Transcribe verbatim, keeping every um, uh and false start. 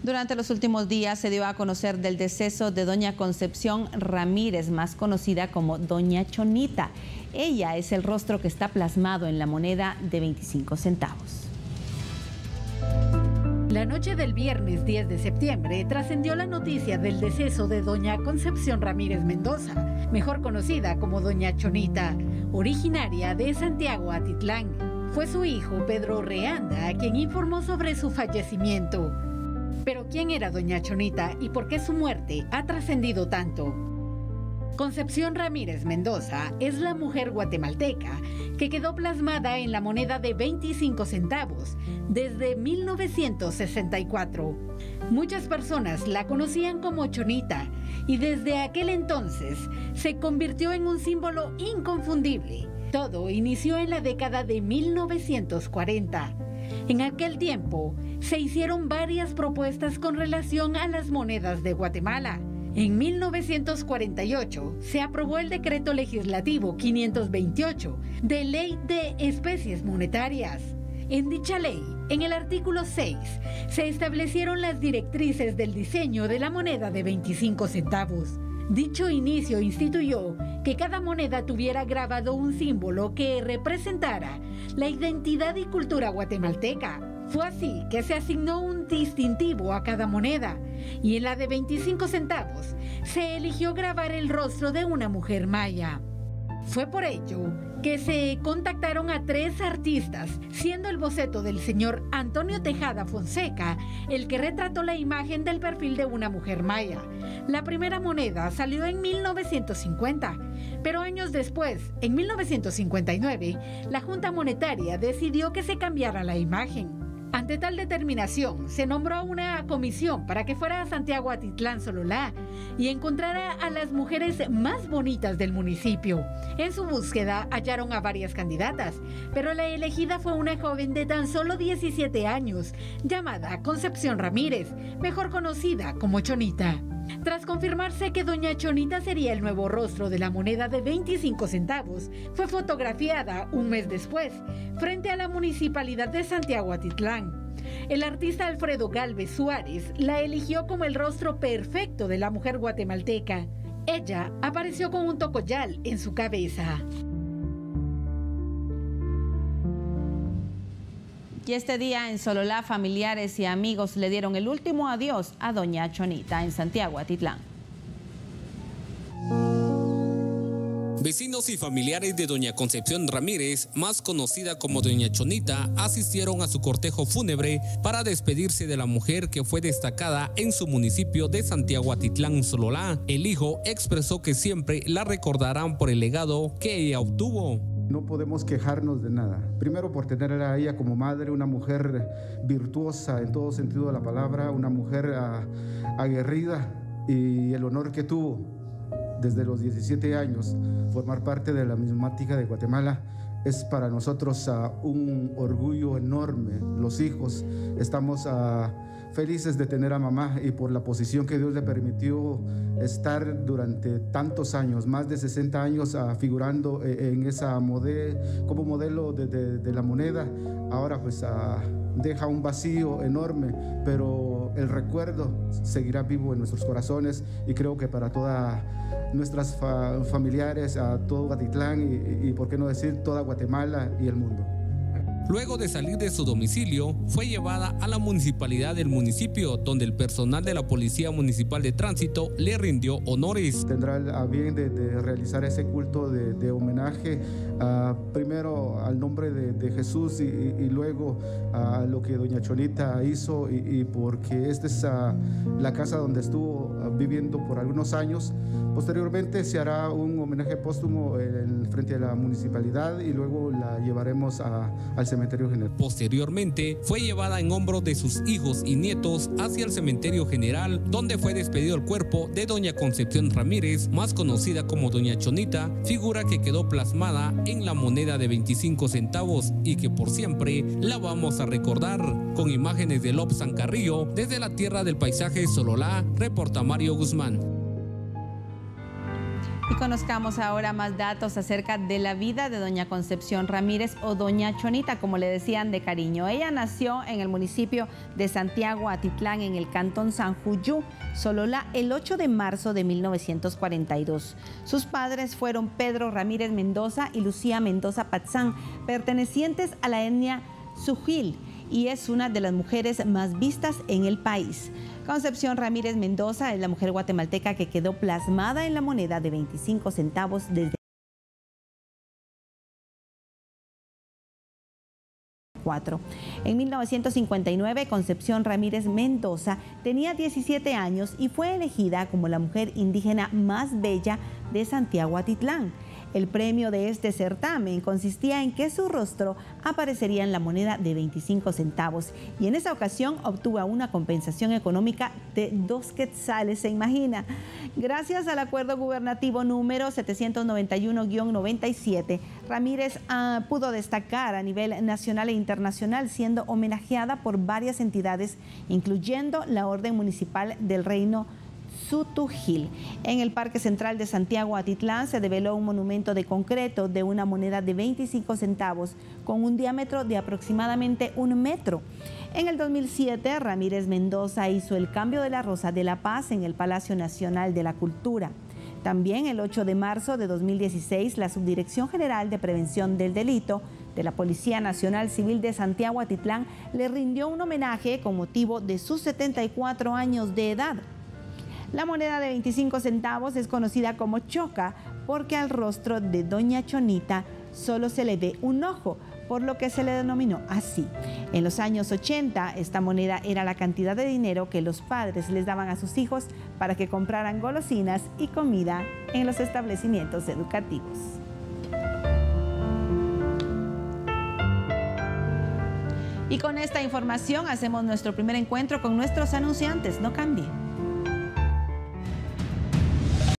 Durante los últimos días se dio a conocer del deceso de doña Concepción Ramírez, más conocida como doña Chonita. Ella es el rostro que está plasmado en la moneda de veinticinco centavos. La noche del viernes diez de septiembre trascendió la noticia del deceso de doña Concepción Ramírez Mendoza, mejor conocida como doña Chonita, originaria de Santiago Atitlán. Fue su hijo Pedro Reanda quien informó sobre su fallecimiento. Pero ¿quién era doña Chonita y por qué su muerte ha trascendido tanto? Concepción Ramírez Mendoza es la mujer guatemalteca que quedó plasmada en la moneda de veinticinco centavos desde mil novecientos sesenta y cuatro. Muchas personas la conocían como Chonita y desde aquel entonces se convirtió en un símbolo inconfundible. Todo inició en la década de mil novecientos cuarenta. En aquel tiempo se hicieron varias propuestas con relación a las monedas de Guatemala. En mil novecientos cuarenta y ocho se aprobó el decreto legislativo quinientos veintiocho de Ley de Especies Monetarias. En dicha ley, en el artículo seis, se establecieron las directrices del diseño de la moneda de veinticinco centavos. Dicho inicio instituyó que cada moneda tuviera grabado un símbolo que representara la identidad y cultura guatemalteca. Fue así que se asignó un distintivo a cada moneda y en la de veinticinco centavos se eligió grabar el rostro de una mujer maya. Fue por ello que se contactaron a tres artistas, siendo el boceto del señor Antonio Tejada Fonseca el que retrató la imagen del perfil de una mujer maya. La primera moneda salió en mil novecientos cincuenta, pero años después, en mil novecientos cincuenta y nueve, la Junta Monetaria decidió que se cambiara la imagen. Ante tal determinación, se nombró una comisión para que fuera a Santiago Atitlán Sololá y encontrara a las mujeres más bonitas del municipio. En su búsqueda hallaron a varias candidatas, pero la elegida fue una joven de tan solo diecisiete años, llamada Concepción Ramírez, mejor conocida como Chonita. Tras confirmarse que doña Chonita sería el nuevo rostro de la moneda de veinticinco centavos, fue fotografiada un mes después, frente a la municipalidad de Santiago Atitlán. El artista Alfredo Galvez Suárez la eligió como el rostro perfecto de la mujer guatemalteca. Ella apareció con un tocoyal en su cabeza. Y este día en Sololá, familiares y amigos le dieron el último adiós a doña Chonita en Santiago Atitlán. Vecinos y familiares de doña Concepción Ramírez, más conocida como doña Chonita, asistieron a su cortejo fúnebre para despedirse de la mujer que fue destacada en su municipio de Santiago Atitlán Sololá. El hijo expresó que siempre la recordarán por el legado que ella obtuvo. No podemos quejarnos de nada. Primero por tener a ella como madre, una mujer virtuosa en todo sentido de la palabra, una mujer uh, aguerrida, y el honor que tuvo desde los diecisiete años formar parte de la numismática de Guatemala es para nosotros uh, un orgullo enorme. Los hijos estamos uh, felices de tener a mamá y por la posición que Dios le permitió estar durante tantos años, más de sesenta años uh, figurando en esa modelo, como modelo de, de, de la moneda. Ahora pues uh, deja un vacío enorme, pero el recuerdo seguirá vivo en nuestros corazones y creo que para todas nuestras fa familiares, a todo Atitlán y, y por qué no decir toda Guatemala y el mundo. Luego de salir de su domicilio, fue llevada a la municipalidad del municipio, donde el personal de la Policía Municipal de Tránsito le rindió honores. Tendrá a bien de, de realizar ese culto de, de homenaje, uh, primero al nombre de, de Jesús y, y, y luego a lo que doña Chonita hizo, y, y porque esta es uh, la casa donde estuvo uh, viviendo por algunos años. Posteriormente se hará un homenaje póstumo en frente a la municipalidad y luego la llevaremos a, al cementerio general. Posteriormente fue llevada en hombros de sus hijos y nietos hacia el cementerio general, donde fue despedido el cuerpo de doña Concepción Ramírez, más conocida como doña Chonita, figura que quedó plasmada en la moneda de veinticinco centavos y que por siempre la vamos a recordar. Con imágenes de Lobsan Carrillo, desde la tierra del paisaje Sololá, reporta Mario Guzmán. Y conozcamos ahora más datos acerca de la vida de doña Concepción Ramírez o doña Chonita, como le decían de cariño. Ella nació en el municipio de Santiago Atitlán, en el cantón Sanjuyú, Solola, el ocho de marzo de mil novecientos cuarenta y dos. Sus padres fueron Pedro Ramírez Mendoza y Lucía Mendoza Patzán, pertenecientes a la etnia Sujil, y es una de las mujeres más vistas en el país. Concepción Ramírez Mendoza es la mujer guatemalteca que quedó plasmada en la moneda de veinticinco centavos desde cuatro. En mil novecientos cincuenta y nueve, Concepción Ramírez Mendoza tenía diecisiete años y fue elegida como la mujer indígena más bella de Santiago Atitlán. El premio de este certamen consistía en que su rostro aparecería en la moneda de veinticinco centavos y en esa ocasión obtuvo una compensación económica de dos quetzales, ¿se imagina? Gracias al acuerdo gubernativo número setecientos noventa y uno guión noventa y siete, Ramírez uh, pudo destacar a nivel nacional e internacional, siendo homenajeada por varias entidades, incluyendo la Orden Municipal del Reino Sutujil. En el Parque Central de Santiago Atitlán se develó un monumento de concreto de una moneda de veinticinco centavos con un diámetro de aproximadamente un metro. En el dos mil siete, Ramírez Mendoza hizo el cambio de la Rosa de la Paz en el Palacio Nacional de la Cultura. También el ocho de marzo de dos mil dieciséis, la Subdirección General de Prevención del Delito de la Policía Nacional Civil de Santiago Atitlán le rindió un homenaje con motivo de sus setenta y cuatro años de edad. La moneda de veinticinco centavos es conocida como choca porque al rostro de doña Chonita solo se le ve un ojo, por lo que se le denominó así. En los años ochenta, esta moneda era la cantidad de dinero que los padres les daban a sus hijos para que compraran golosinas y comida en los establecimientos educativos. Y con esta información hacemos nuestro primer encuentro con nuestros anunciantes. No cambie.